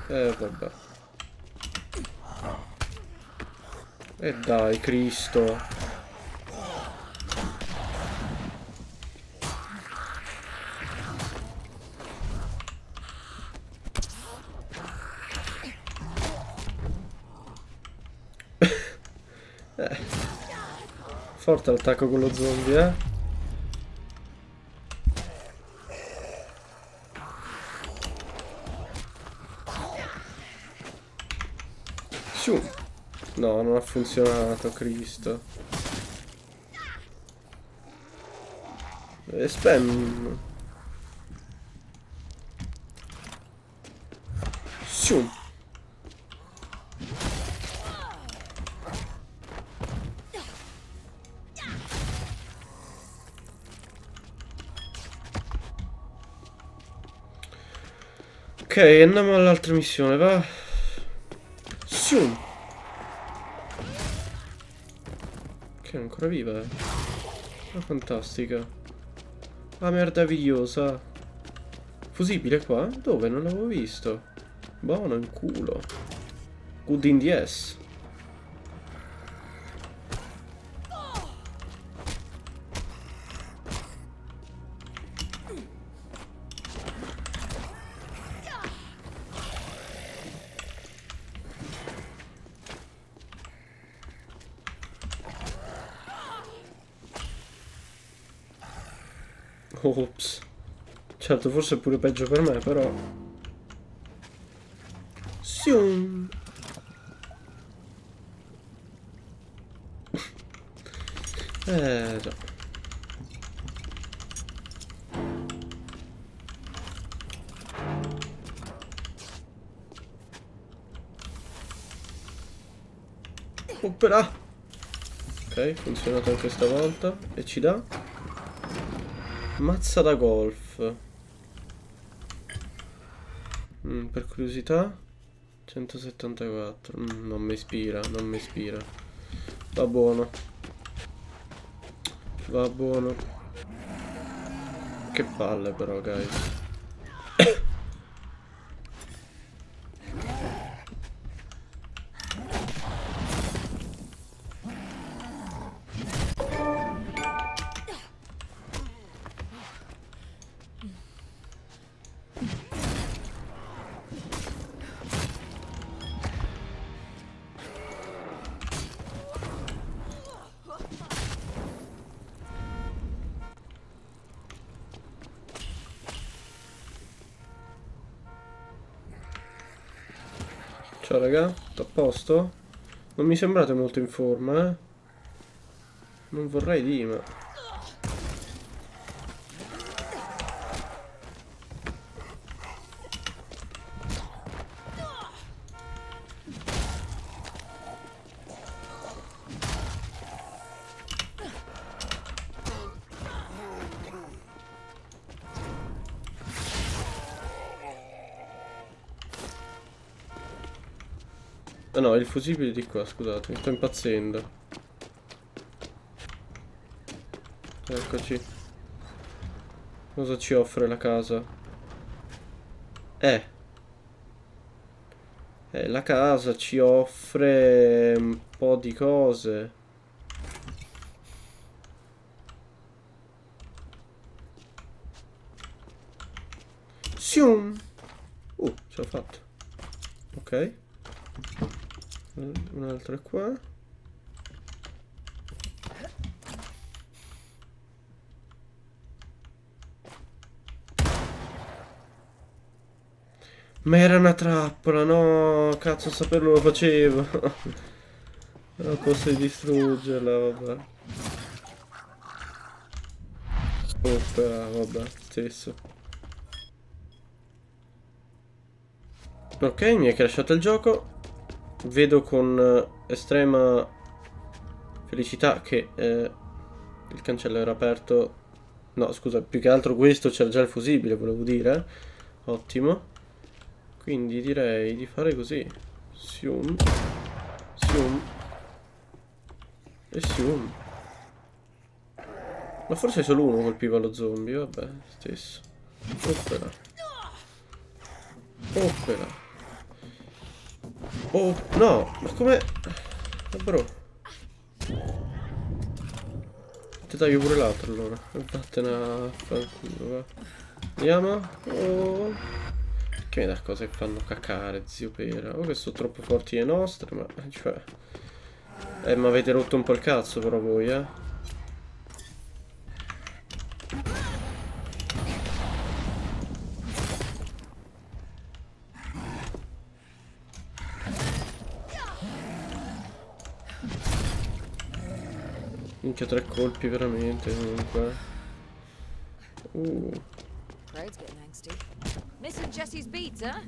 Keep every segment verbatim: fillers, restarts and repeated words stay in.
Eh, vabbè. E dai, Cristo. eh. Forte l'attacco con lo zombie, eh. Su. No, non ha funzionato, Cristo. E spam. Su. Ok, andiamo all'altra missione, va. Su. Che è ancora viva, eh. Ah, fantastica. Ah, meravigliosa. Fusibile qua? Dove? Non l'avevo visto. Buono in culo. Good in the ass. Ops. Certo, forse è pure peggio per me, però. Sium. Eh, già. Opera. Ok, funzionato anche stavolta. E ci dà mazza da golf. Mm, per curiosità centosettantaquattro. Mm, non mi ispira, non mi ispira. Va buono. Va buono. Che palle però, guys. Ciao raga, tutto a posto? Non mi sembrate molto in forma, eh? Non vorrei dire, ma... Ah no, il fusibile di qua, scusate, mi sto impazzendo. Eccoci. Cosa ci offre la casa? Eh. Eh, la casa ci offre un po' di cose. Sium! Uh, ce l'ho fatto. Ok. Un altro è qua. Ma era una trappola, no, cazzo, saperlo lo facevo. Non posso distruggerla, vabbè. Opera, vabbè, stesso. Ok, mi è crashato il gioco. Vedo con estrema felicità che eh, il cancello era aperto. No, scusa, più che altro questo c'era già il fusibile, volevo dire. Ottimo. Quindi direi di fare così. Sium. Sium. E sium. Ma forse solo uno colpiva lo zombie, vabbè, stesso. Opera. Opera. Oh, no, ma come... Ma bro. Ti taglio pure l'altro allora. Vattene a... va. Andiamo. Oh. Che mi dà cose che fanno cacare, zio Pera. Oh, che sono troppo forti le nostre, ma... Cioè... Eh, ma avete rotto un po' il cazzo però voi, eh. Minchia, tre colpi veramente comunque. Uh. Crowd's getting angsty. Missing Jesse's beats, huh?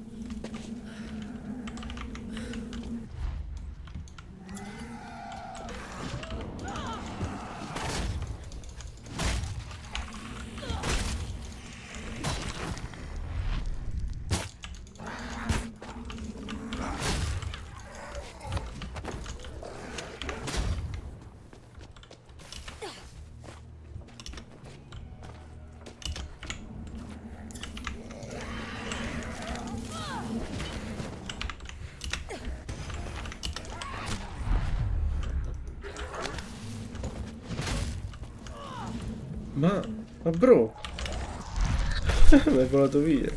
Ma... Ma bro! Mi hai volato via.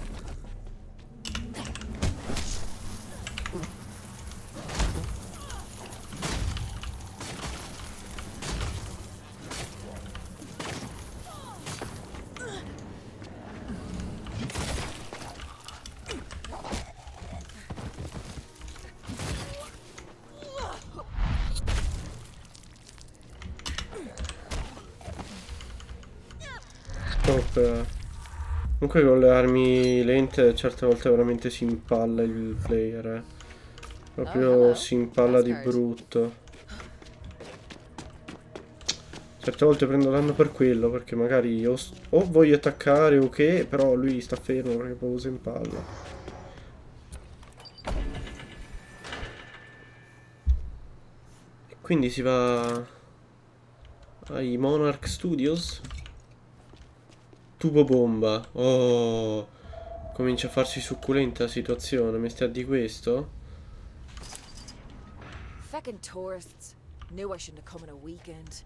Top. Comunque con le armi lente certe volte veramente si impalla il player, eh. Proprio si impalla di brutto. Certe volte prendo danno per quello, perché magari o, o voglio attaccare o che, però lui sta fermo perché proprio si impalla. E quindi si va ai Monarch Studios. Tubo bomba. Oh, comincia a farsi succulenta la situazione. Mi stai a di questo? Feckin' tourists. Knew I shouldn't have come on a weekend.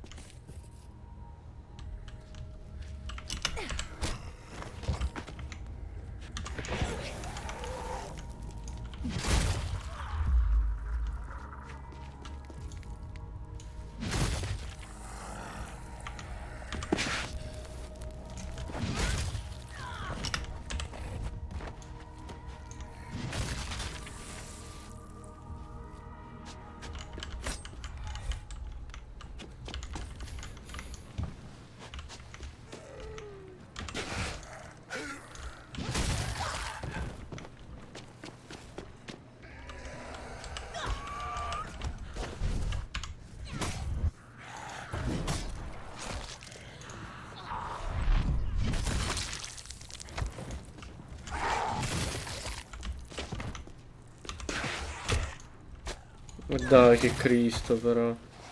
Ma dai, che Cristo però.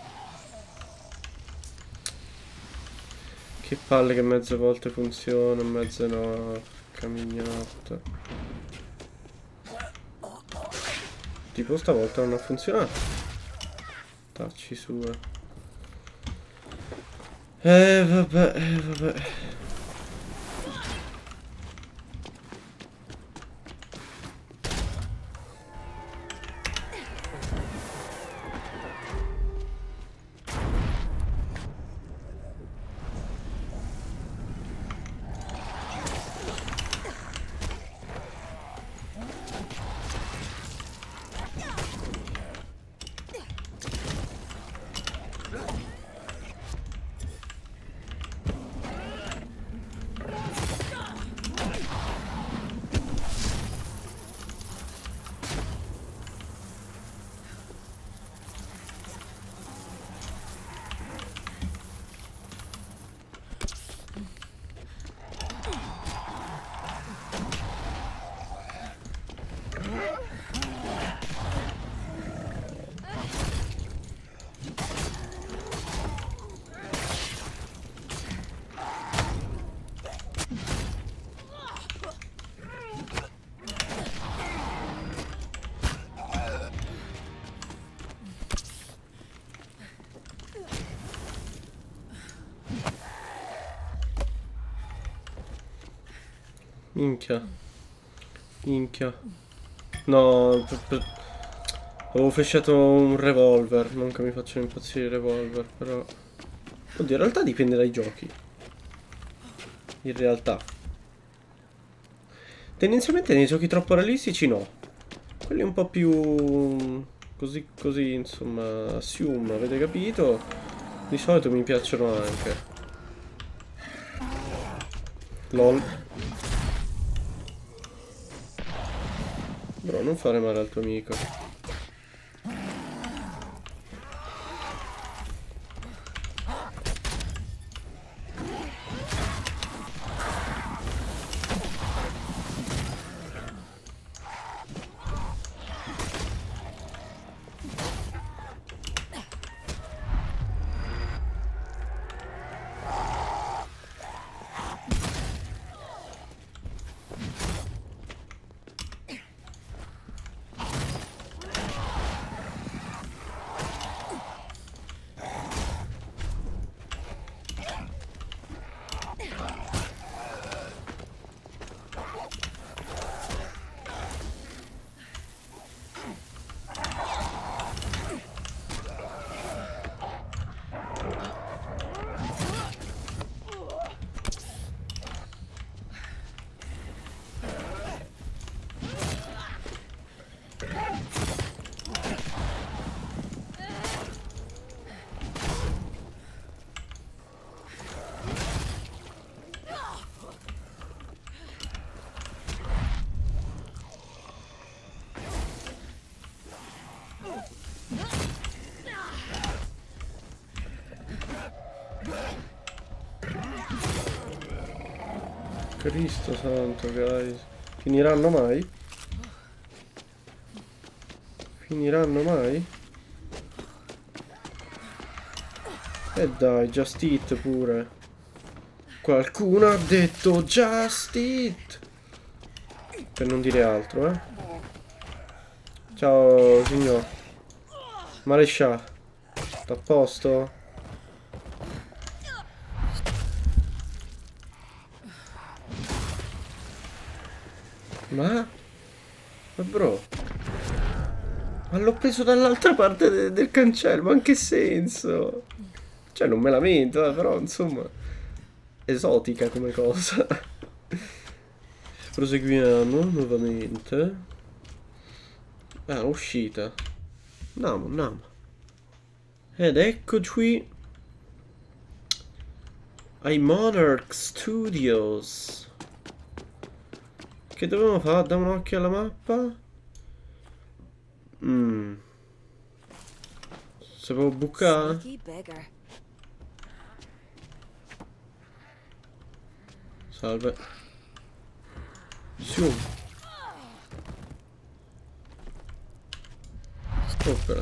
Che palle che mezze volte funziona, mezze no. Camminata. Tipo stavolta non ha funzionato. Tacci sue. Eh vabbè, eh vabbè. Minchia. Minchia. No, per, per... avevo fesciato un revolver. Non che mi facciano impazzire i revolver, però... Oddio, in realtà dipende dai giochi. In realtà. Tendenzialmente nei giochi troppo realistici no. Quelli un po' più... Così, così, insomma, assume, avete capito? Di solito mi piacciono anche. Lol. Bro, non fare male al tuo amico. Cristo santo, guys. Finiranno mai? Finiranno mai? E dai, just eat pure. Qualcuno ha detto just eat. Per non dire altro, eh. Ciao, signor. Marescià. Sta a posto? Ma? Ma bro? Ma l'ho preso dall'altra parte de del cancello, ma in che senso? Cioè non me lamento, eh, però insomma esotica come cosa. Proseguiamo nuovamente. Ah, uscita. Andiamo, andiamo. Ed eccoci ai Monarch Studios. Che dobbiamo fare? Diamo un occhio alla mappa. Mm. Se può bucare? Salve. Su. Stoppela.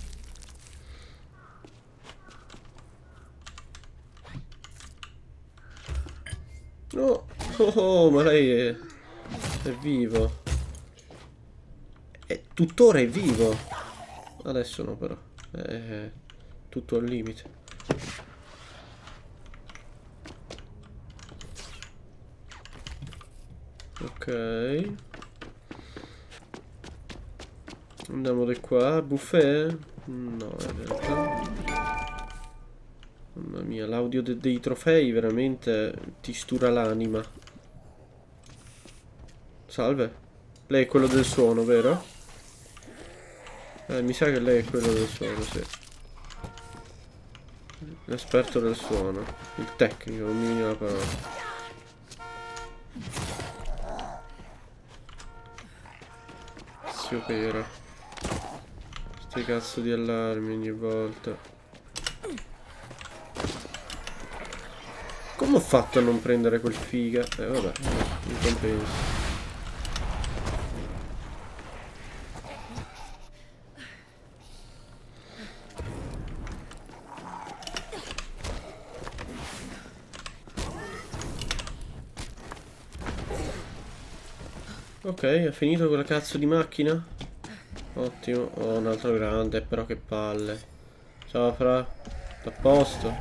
No. Oh, oh, ma lei è... è vivo. È tuttora è vivo. Adesso no però. È tutto al limite. Ok. Andiamo di qua. Buffet? No, in realtà. Mamma mia, l'audio de dei trofei veramente ti stura l'anima. Salve. Lei è quello del suono, vero? Eh, mi sa che lei è quello del suono, sì. L'esperto del suono. Il tecnico, non mi viene la parola. Si opera. Sti cazzo di allarmi ogni volta. Come ho fatto a non prendere quel figa? Eh vabbè, mi compenso. Ok, ha finito quella cazzo di macchina? Ottimo. Oh, un altro grande, però che palle. Ciao fra. A posto.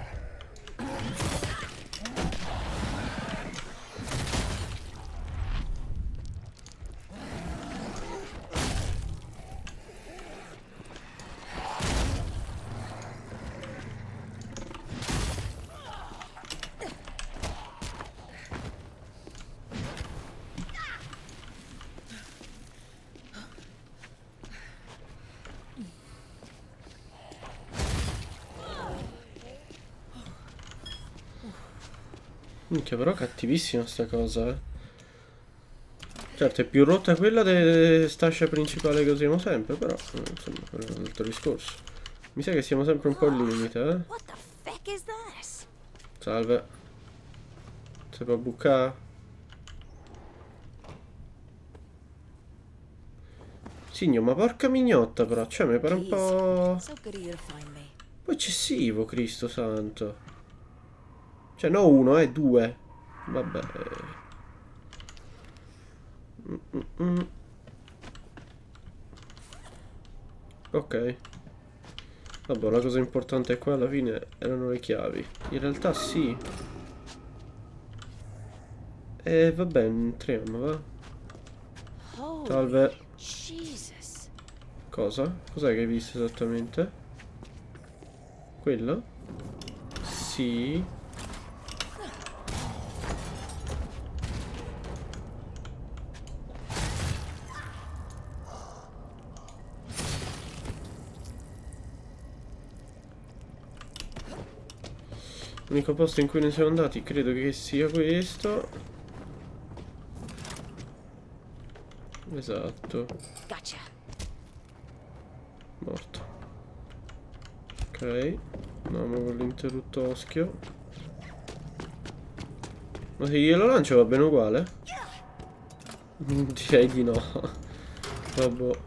Minchia, però cattivissima sta cosa, eh. Certo, è più rotta quella della stascia principale che usiamo sempre, però insomma, quello è un altro discorso. Mi sa che siamo sempre un po' al limite, eh. What the feck is this? Salve. Si può buccare? Signor, ma porca mignotta però, cioè mi pare un po'... So good of you to find me. un po' eccessivo, Cristo santo. Cioè, no uno, eh, due. Vabbè. Mm -mm -mm. Ok. Vabbè, la cosa importante è qua alla fine erano le chiavi. In realtà sì. E vabbè, entriamo, va. Salve. Jesus. Cosa? Cos'è che hai visto esattamente? Quello? Sì. L'unico posto in cui ne siamo andati credo che sia questo. Esatto. Gotcha. Morto. Ok. Andiamo con l'interruttoschio. Ma se glielo lancio va bene uguale? Direi di no. Vabbè.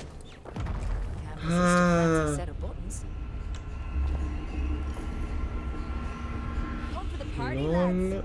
Ah. Non...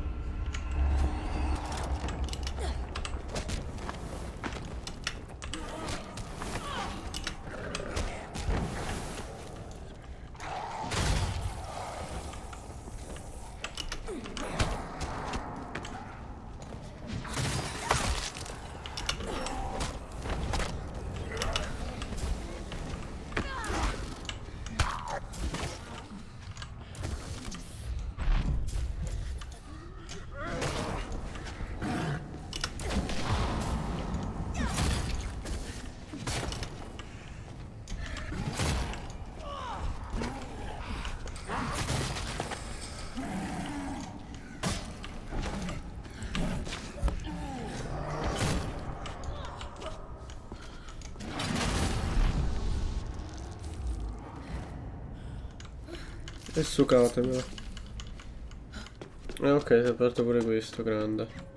E succatemelo. Eh ok, si è aperto pure questo, grande.